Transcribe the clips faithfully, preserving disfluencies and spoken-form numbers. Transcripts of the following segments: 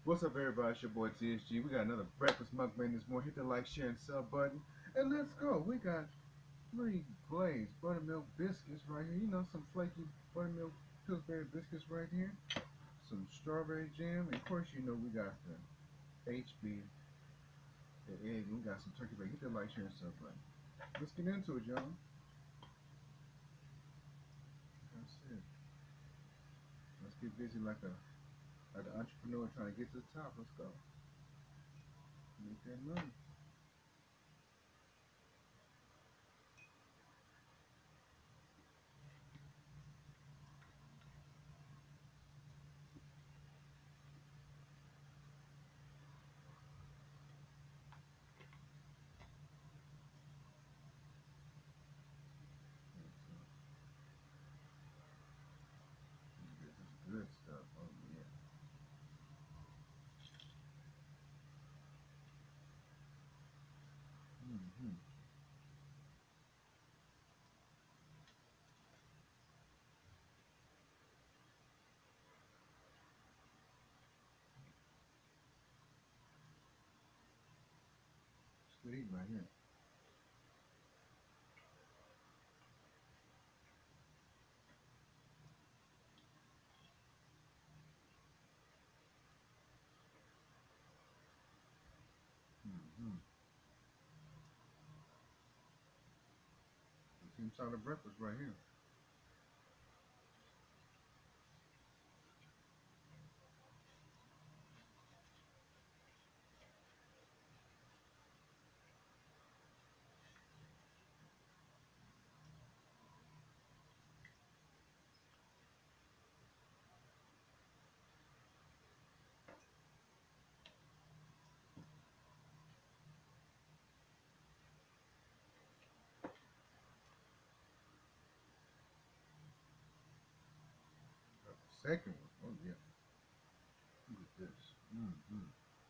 What's up, everybody? It's your boy T S G. We got another breakfast mukbang this morning. Hit the like, share, and sub button, and let's go. We got three glazed buttermilk biscuits right here. You know, some flaky buttermilk Pillsbury biscuits right here. Some strawberry jam, and of course, you know we got the H B, the egg, and we got some turkey bacon. Hit the like, share, and sub button. Let's get into it, y'all. That's it. Let's get busy like a like an entrepreneur trying to get to the top. Let's go. Make that money. This is good stuff. Oh yeah. Mm-hmm. It's good eating right here. Mm-hmm. Team solid breakfast right here. Got the second one. Oh yeah. Look at this. Mm-hmm.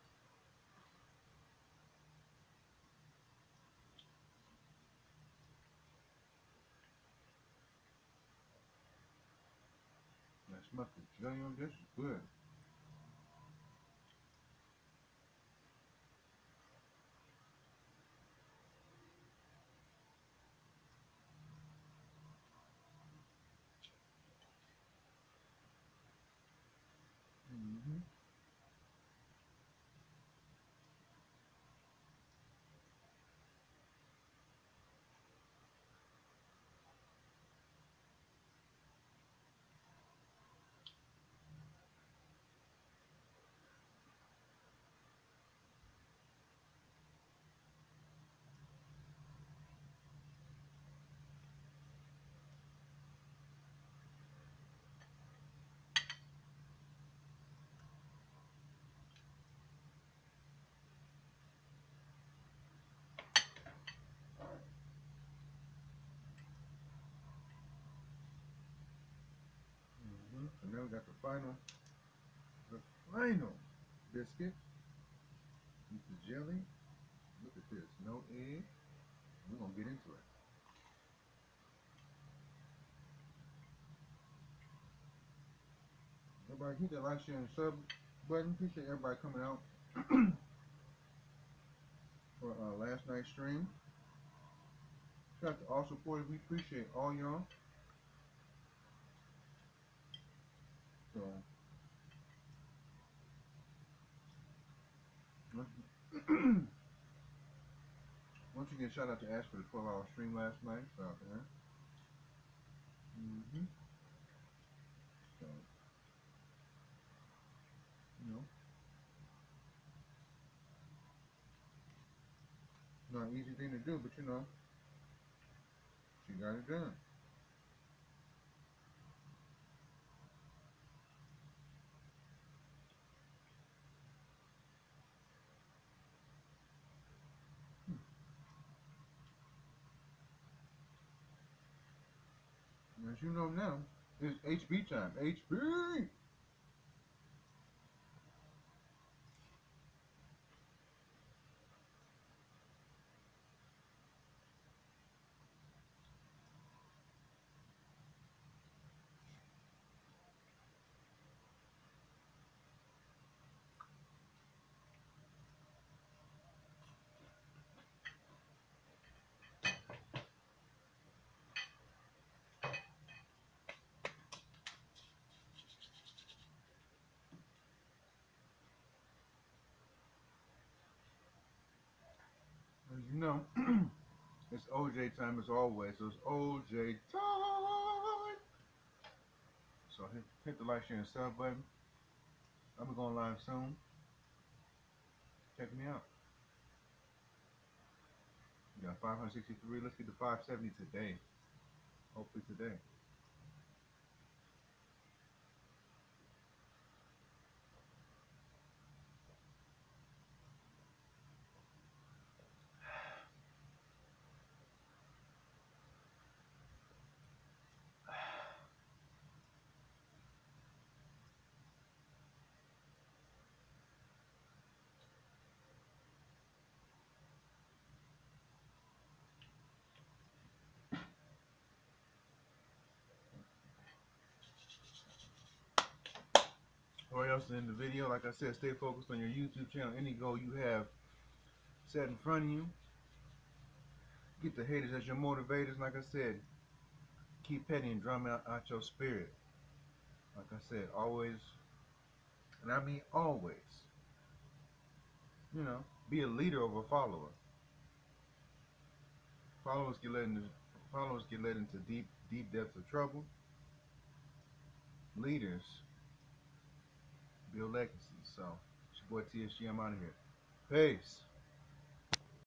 That mustard jelly on this is good. Mm-hmm. Mm-hmm. So now we got the final, the final biscuit with the jelly. Look at this. No egg. We're gonna get into it. Everybody hit that like, share, and sub button. Appreciate everybody coming out for uh, last night's stream. Shout out to all supporters. We appreciate all y'all. So once again, shout out to Ash for the twelve hour stream last night. Shout out to her. Mm-hmm. So, you know, not an easy thing to do, but you know, she got it done. As you know now, it's H B time. H B! You know, it's O J time as always. So it's O J time. So hit, hit the like, share, and sub button. I'll be going live soon. Check me out. We got five hundred sixty-three. Let's get to five seventy today. Hopefully today. Or else in the video, like I said, stay focused on your YouTube channel. Any goal you have set in front of you. Get the haters as your motivators. Like I said, keep petting and drumming out, out your spirit. Like I said, always, and I mean always, you know, be a leader over a follower. Followers get led into followers get led into deep, deep depths of trouble. Leaders build legacies. So, it's your boy T S G. I'm out of here. Peace.